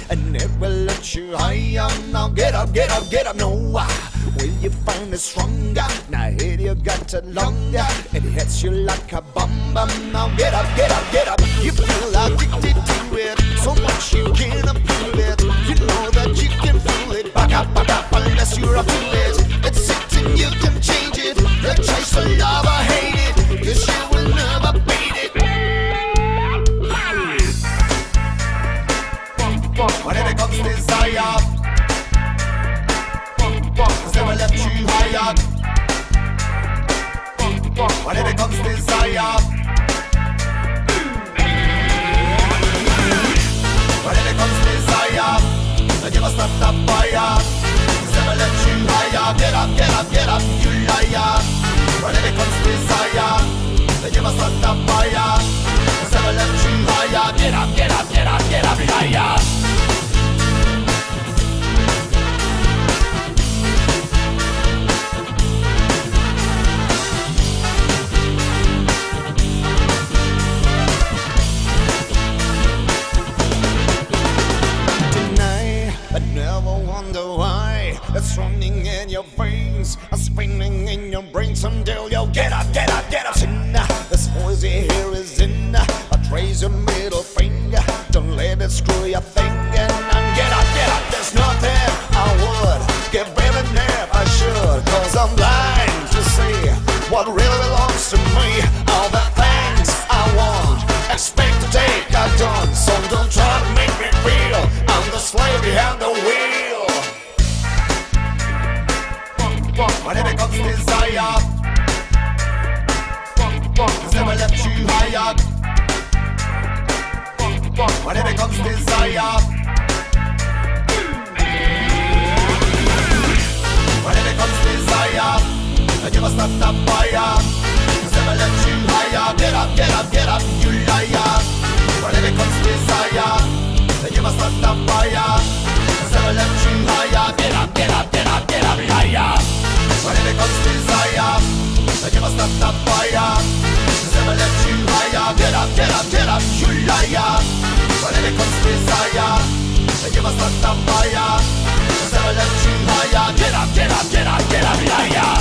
and it will let you higher. Now get up, get up, get up. No, will you find it stronger? Now hit you got it longer. It hits you like a bomb. Now get up, get up, get up. You feel addicted to it, so much you can't approve it. You know that you can feel it. Back up, unless you're up to it. It's sitting, you can change it. The choice of love or hate it, 'cause you will never beat it. When it becomes desire, 'cause they will lift you higher. When it becomes desire, when it becomes desire, then you must stop the fire. 'Cause they will lift you higher. Get up, get up, get up, you liar. When it becomes desire, then you must stop the fire. 'Cause they will lift you higher. Get up, get up, get up, get up, higher. It's running in your veins, spinning in your brain. Someday you'll get up, get up, get up. This voice you hear is in, but raise your middle finger. Don't let it screw your thinking. And get up, get up. There's nothing I would give better than if I should. 'Cause I'm blind to see what really belongs to me. All the things I want, expect to take, I don't. So don't try to make me feel I'm the slave behind the wheel. When it becomes desire, 'cause they will lift you higher. When it becomes desire, when it becomes desire, then you must stop the fire. 'Cause they will lift you higher. Get up, get up, get up, you liar. When it becomes desire, then you must stop the fire. 'Cause they will lift you higher. Get up, get up, get up, get up, higher. When it becomes desire, then you must stop the fire. 'Cause they will let you higher. Get up, get up, get up, you liar. When it becomes desire, then you must stop the fire. 'Cause they will let you higher. Get up, get up, get up, get up, higher.